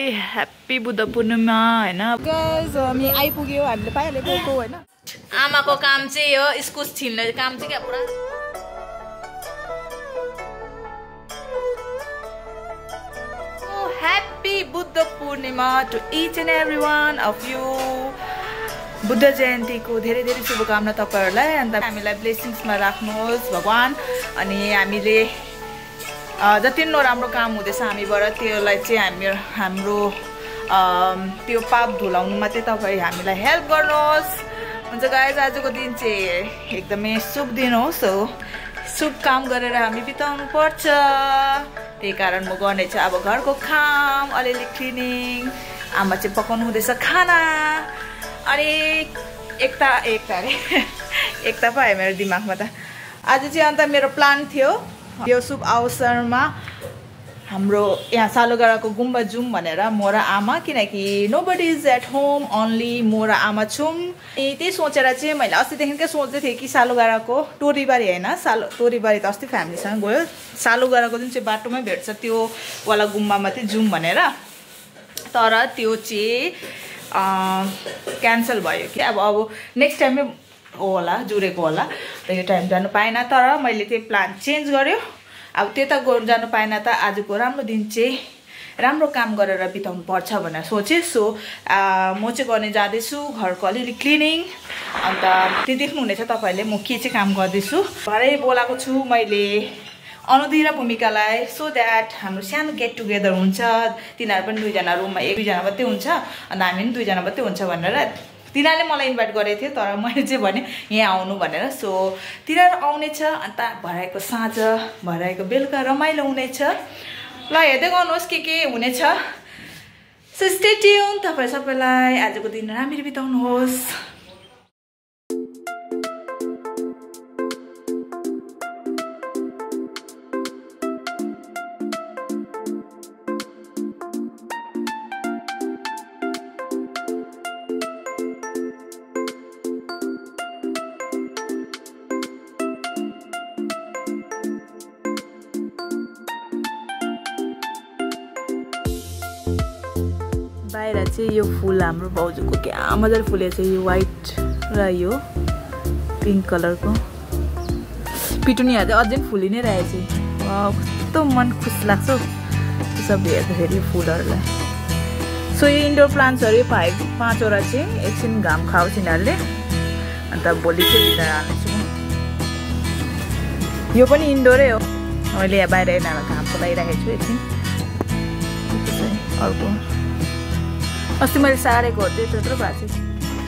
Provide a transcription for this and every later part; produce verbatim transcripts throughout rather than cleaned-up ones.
happy Buddha पूर्णिमा हैन guys हामी आइपुग्यो हामीले पाइहालेको हैन आमाको काम चाहिँ हो इस्कुस छिल्ने काम चाहिँ क्या पुरा happy Buddha Purnima to each and everyone of you Buddha जयन्तीको धेरै धेरै शुभकामना तपाईहरुलाई अन्त हामीलाई ब्लेसिङ्समा राख्नुहोस् भगवान अनि हामीले जति नराम्रो काम हुँदैछ हामीबाट त्यसलाई चाहिँ हामी हाम्रो त्यो पाप धुलाउनुमा चाहिँ तपाईँ हामीलाई हेल्प गर्नुहोस् हुन्छ गाइज आजको दिन चाहिँ एकदमै शुभ दिन हो सो शुभ काम गरेर हामी बिताउनु पर्छ त्यही कारण म गर्ने चाहिँ अब घरको काम अलिअलि क्लिनिङ आमा चाहिँ पकाउनु हुँदैछ खाना अनि एकता एकता अरे एकता पो आयो मेरो दिमागमा त आज चाहिँ अन्त मेरो प्लान थियो यो शुभ अवसरमा हाम्रो यहाँ सालुगडाको गुम्बा जाउँ भनेर म र आमा किनकि nobody is at home only म र आमा छौँ त्यही सोचेर चाहिँ मैले अस्तिदेखिकै सोच्दै थिएँ कि सालुगडाको टोरीबारी होइन सालु टोरीबारी त अस्ति फ्यामिलीसँग गयो सालुगडाको जुन चाहिँ बाटोमै भेट्छ त्यो वाला गुम्बामा चाहिँ जाउँ भनेर तर त्यो चाहिँ क्यान्सल भयो कि अब अब नेक्स्ट टाइममै होला जुरेको होला र यो टाइम जानु पाएन तर मैले त्यो प्लान चेन्ज गर्यो अब त्यता गएर जानु पाएन त आजको राम्रो दिन चाहिँ राम्रो काम गरेर बिताउनु पर्छ भनेर सोचेँ सो म चाहिँ गर्ने जाँदैछु घरको अलिअलि क्लिनिङ अन्त त्यो देख्नुहुनेछ तपाईँहरूले म के चाहिँ काम गर्दैछु भरै बोलाएको छु मैले अनुदी र भूमिकालाई सो द्याट हाम्रो सानो गेट टुगेदर हुन्छ तिनीहरू पनि दुईजना रुममा एक दुईजना मात्रै हुन्छ अन्त हामी पनि दुईजना मात्रै हुन्छ भनेर तिनीहरूले मलाई इन्भाइट गरेको थियो तर मैले चाहिँ भने यहाँ आउनु भनेर सो तिनीहरू आउनेछ अन्त भराइको साँझ भराइको बेलुका रमाइलो हुनेछ ल हेर्दै गर्नुहोस् के के हुनेछ सो स्टे ट्युन तपाईँ सबैलाई आजको दिन राम्ररी बिताउनुहोस् बाहिर चाहिँ यो फुल हाम्रो भाउजूको क्या मजाले फुलेको छ यो व्हाइट र यो पिङ्क कलरको पिटुनिया चाहिँ अझै फुलि नै रहेछ कस्तो मन खुस लाग्छ त्यो सब हेर्दाखेरि फुलहरूलाई सो यो इन्डोर प्लान्ट्सहरू फाइभ पाँचवटा चाहिँ एकछिन घाम खाओस् यिनीहरूले अन्त भोलि चाहिँ भित्र हाल्नेछु यो पनि इन्डोरै हो मैले यहाँ बाहिर यिनीहरूलाई घामको लगाइराखेको छु एकछिन अर्को अस्ति मैले सारेको हो त्यो त्यत्रो भएको छ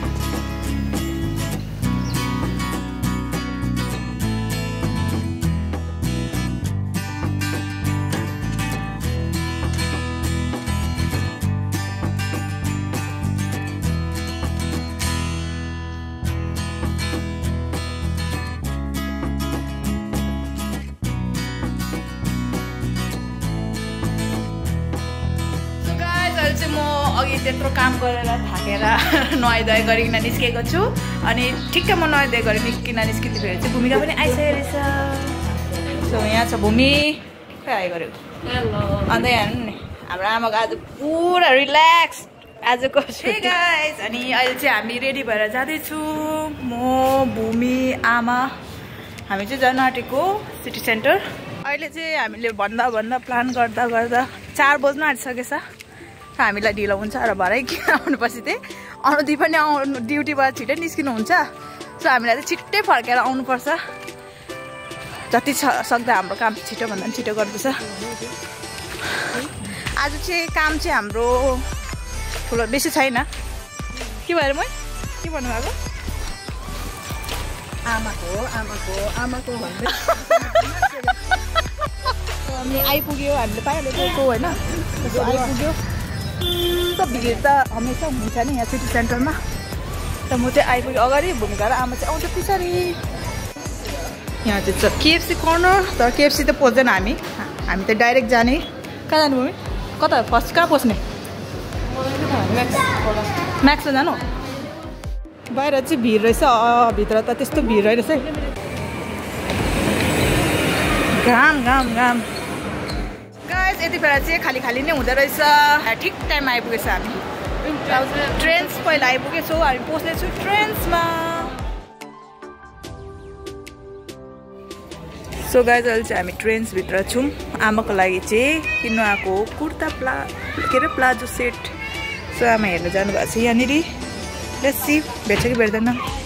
अघि त्यत्रो काम गरेर थाकेर नुहाइधुवाइ गरिकन निस्केको छु अनि ठिक्क म नुहाइधुवाइ गरेर निस्किन निस्किँदाखेरि चाहिँ भूमिका पनि आइसकेको रहेछ सो यहाँ छ भूमि खै आइ गरेको अन्त यहाँ हेर्नु नि हाम्रो आमाको आज पुरा रिल्याक्स आजको गाइस अनि अहिले चाहिँ हामी रेडी भएर जाँदैछु म भूमि आमा हामी चाहिँ जान आँटेको सिटी सेन्टर अहिले चाहिँ हामीले भन्दा भन्दा प्लान गर्दा गर्दा चार बज्न आँटिसकेछ हामीलाई ढिलो हुन्छ र भरै किन आउनुपर्छ त्यही अनुदी पनि आउनु ड्युटीबाट छिट्टै निस्किनुहुन्छ सो हामीलाई चाहिँ छिट्टै फर्केर आउनुपर्छ जति सक्दा हाम्रो काम छिटो भन्दा पनि छिटो गर्दैछ आज चाहिँ काम चाहिँ हाम्रो ठुलो बेसी छैन के भएर म के भन्नुभएको आमाको आमाको आमाको भन्दै हामी आइपुग्यो हामीले पाइहालेको होइन आइपुग्यो त भिड त हमेसा हुन्छ नि यहाँ सिटी सेन्टरमा त म चाहिँ आइपुग्यो अगाडि भूमिका र आमा चाहिँ आउँछ पछाडि यहाँ चाहिँ छ केएफसी कर्नर तर केएफसी त पस्दैन हामी हामी त डाइरेक्ट जाने कहाँ जानु भूमि कता फर्स्ट कहाँ पस्ने म्याक्समा जानु बाहिर चाहिँ भिड रहेछ भित्र त त्यस्तो भिड रहेछ घाम घाम घाम गाइस यति बेला चाहिँ खाली खाली नै हुँदो रहेछ ठिक टाइममा आइपुगेछ हामी ट्रेन्स पहिला आइपुगेछौँ हामी पस्दैछौँ ट्रेन्समा सो गाइस अहिले चाहिँ हामी ट्रेन्सभित्र छौँ आमाको लागि चाहिँ किन्नु आएको कुर्ता प्ला के अरे प्लाजो सेट सो आमा हेर्नु जानुभएको छ यहाँनिर लेट्स सी भेट्छ कि भेट्दैन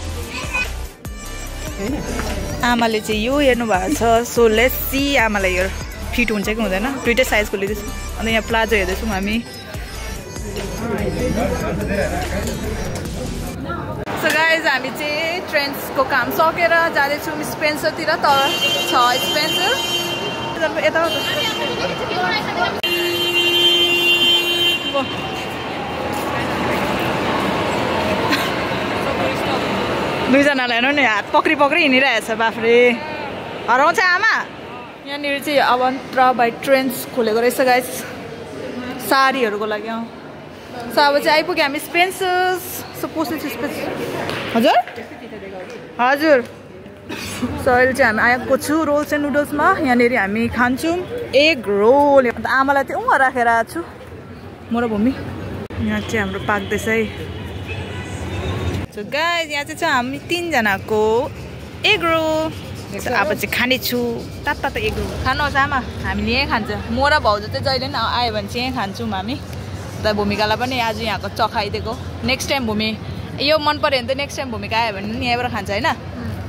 आमाले चाहिँ यो हेर्नु भएको छ सो लेट्स सी आमालाई यो फिट हुन्छ कि हुँदैन दुइटै साइजको लिँदैछौँ अन्त यहाँ प्लाजो हेर्दैछौँ हामी सो गाइज हामी चाहिँ ट्रेन्सको काम सकेर जाँदैछौँ स्पेन्सरतिर तर छ स्पेन्सर यता दुईजनालाई हेर्नु नि हात पक्री पक्री हिँडिरहेछ बाफ्रे हराउँछ आमा यहाँनिर चाहिँ अवन्त्रा बाई ट्रेन्स खोलेको रहेछ गाइस साडीहरूको लागि अँ सो अब चाहिँ आइपुग्यो हामी स्पेन्सर्स सो पस्दैछु स्पेन्सर हजुर हजुर सो अहिले चाहिँ हामी आएको छु रोल्स एन्ड नुडल्समा यहाँनिर हामी खान्छौँ एग रोल अन्त आमालाई चाहिँ उहाँ राखेर आएको छु म र भूमि यहाँ चाहिँ हाम्रो पाक्दैछ है सो गाइस यहाँ चाहिँ छ हामी तिनजनाको एग रोल अब चाहिँ खानेछु तातो तातो एग रोल खानुहोस् आमा हामीले यहीँ खान्छ म र भाउजू चाहिँ जहिले पनि आयो भने चाहिँ यहीँ खान्छौँ हामी त भूमिकालाई पनि आज यहाँको चखाइदिएको नेक्स्ट टाइम भूमि यो मन पऱ्यो भने त नेक्स्ट टाइम भूमिका आयो भने नि यहाँबाट खान्छ होइन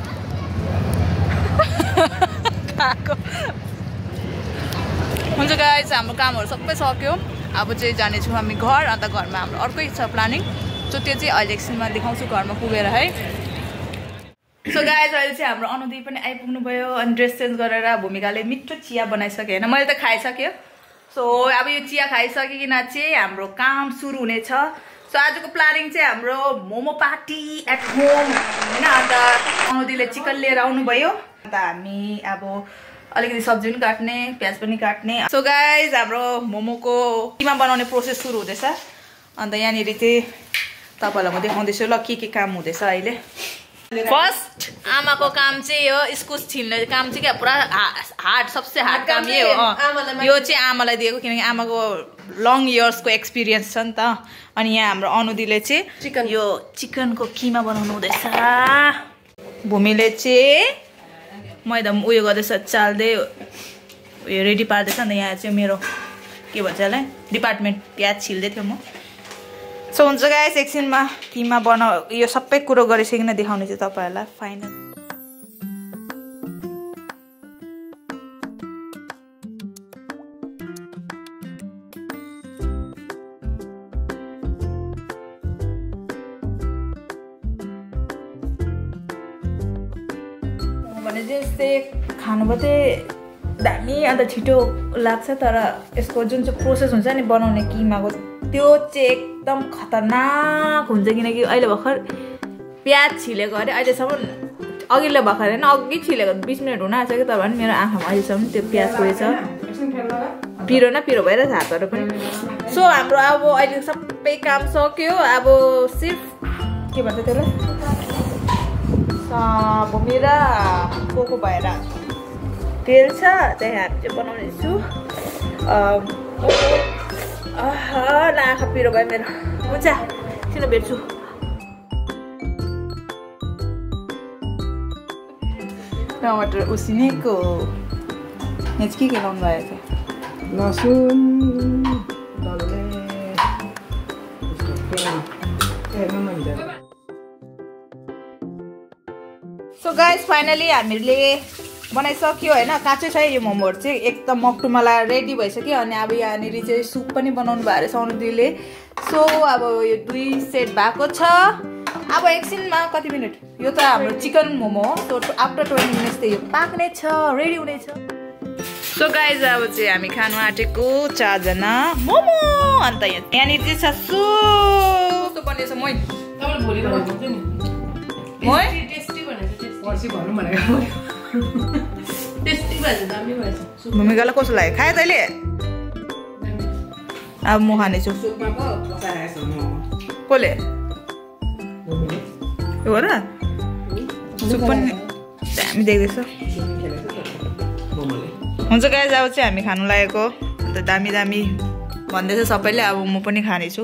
हुन्छ गाइस हाम्रो कामहरू सबै सक्यो अब चाहिँ जानेछौँ हामी घर अन्त घरमा हाम्रो अर्कै छ प्लानिङ सो त्यो चाहिँ अहिले एकछिनमा देखाउँछु घरमा पुगेर है सो गाइस अहिले चाहिँ हाम्रो अनुदी पनि आइपुग्नु भयो अनि ड्रेस चेन्ज गरेर भूमिकाले मिठो चिया बनाइसक्यो होइन मैले त खाइसक्यो सो अब यो चिया खाइसकिकन चाहिँ हाम्रो काम सुरु हुनेछ सो आजको प्लानिङ चाहिँ हाम्रो मोमो पार्टी एट होम होइन अन्त अनुदीले चिकन लिएर आउनुभयो अन्त हामी अब अलिकति सब्जी पनि काट्ने प्याज पनि काट्ने सो गाइस हाम्रो मोमोको किमा बनाउने प्रोसेस सुरु हुँदैछ अन्त यहाँनिर चाहिँ तपाईँहरूलाई म देखाउँदैछु ल के के काम हुँदैछ अहिले फर्स्ट आमाको काम चाहिँ यो इस्कुस छिल्ने काम चाहिँ क्या पुरा हार्ड सबसे हार्ड काम यही हो यो चाहिँ आमालाई दिएको किनकि आमाको लङ इयर्सको एक्सपिरियन्स छ नि त अनि यहाँ हाम्रो अनुदीले चाहिँ चिकन यो चिकनको किमा बनाउनु हुँदैछ भूमिले चाहिँ मैदा उयो गर्दैछ चाल्दै उयो रेडी पार्दैछ अन्त यहाँ चाहिँ मेरो के भन्छ यसलाई डिपार्टमेन्ट प्याज छिल्दै थियो म सो हुन्छ गाइस एकछिनमा किमा बनाउ यो सबै कुरो गरिसकिन देखाउने चाहिँ तपाईँहरूलाई फाइनल भने चाहिँ यस्तै खानुभयो चाहिँ दामी अन्त छिटो लाग्छ तर यसको जुन चाहिँ प्रोसेस हुन्छ नि बनाउने किमाको त्यो चाहिँ एकदम खतरनाक हुन्छ किनकि अहिले भर्खर प्याज छिलेको अरे अहिलेसम्म अघिल्लो भर्खर होइन अघि छिलेको बिस मिनट हुन आँटेको तर पनि मेरो आँखामा अहिलेसम्म त्यो प्याज गएछ पिरो न पिरो भइरहेछ हातहरू पनि सो हाम्रो अब अहिले सबै काम सक्यो अब सिर्फ के भन्छ त्यसलाई भूमि र कोको भएर तेल छ त्यही हामी चाहिँ बनाउनेछु आँखा पिरो भयो मेरो हुन्छ किन भेट्छु टमाटर उसिनेको यहाँ चाहिँ के के लाउनु भएको छ लसुन सो गाइस फाइनली हामीले बनाइसक्यो होइन काँचै छ यो मोमोहरू चाहिँ एकदम मक्टुमाला रेडी भइसक्यो अनि अब यहाँनिर चाहिँ सुप पनि बनाउनु भएको रहेछ अनुदीले सो अब यो दुई सेट भएको छ अब एकछिनमा कति मिनट यो त हाम्रो चिकन मोमो हो सो आफ्टर ट्वेन्टी मिनट्स त यो पाक्ने छ रेडी हुनेछ सो गाइज अब चाहिँ हामी खानु आँटेको चारजना मोमो अन्त यहाँनिर चाहिँ छ सुप बनिएछ मै भोलि भूमिकालाई कस्तो लाग्यो खायो तैँले अब म खानेछु कसले हो र सुप पनि हामी देख्दैछ हुन्छ गाइज अब चाहिँ हामी खानु लागेको अन्त त दामी दामी भन्दैछ सबैले अब म पनि खानेछु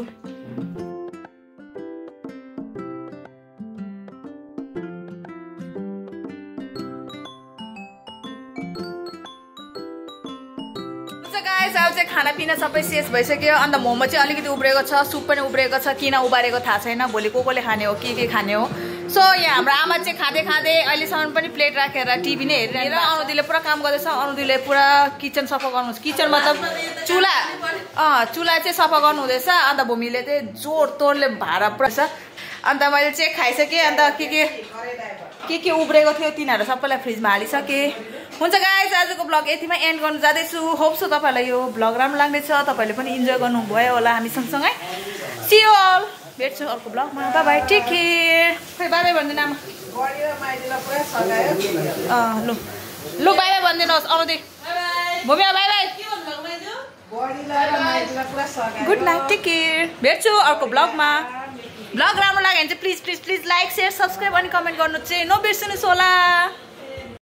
खानापिना सबै शेष भइसक्यो अन्त मोमो चाहिँ अलिकति उब्रेको छ सुप पनि उब्रेको छ किन उबारेको थाहा छैन भोलि को कोले खाने हो के के खाने हो सो यहाँ हाम्रो आमा चाहिँ खाँदै खाँदै अहिलेसम्म पनि प्लेट राखेर टिभी नै हेरिरहेर अनुदिले पुरा काम गर्दैछ अनुदिले पुरा किचन सफा गर्नु किचन मतलब चुल्हा अँ चुल्हा चाहिँ सफा गर्नु हुँदैछ अन्त भूमिले चाहिँ जोड तोडले भाडा पुरा छ अन्त मैले चाहिँ खाइसकेँ अन्त के के के के उब्रेको थियो तिनीहरू सबैलाई फ्रिजमा हालिसकेँ हुन्छ गाइस आजको ब्लग यतिमा एन्ड गर्नु जाँदैछु होप सो तपाईँलाई यो ब्लग राम्रो लाग्दैछ तपाईँले पनि इन्जोय गर्नुभयो होला हामी सँगसँगै सी यू अल भेट्छु अर्को ब्लगमा बाई बाई टेक केयर खै बाई बाई भन्दैन आमा अँ लु लु बाई बाई भनिदिनुहोस् आउँदै Bhumiya bye bye good night take care भेट्छु अर्को ब्लगमा ब्लग राम्रो लाग्यो भने चाहिँ please please please like share subscribe अनि कमेन्ट गर्नु चाहिँ नबिर्सिनुहोस् होला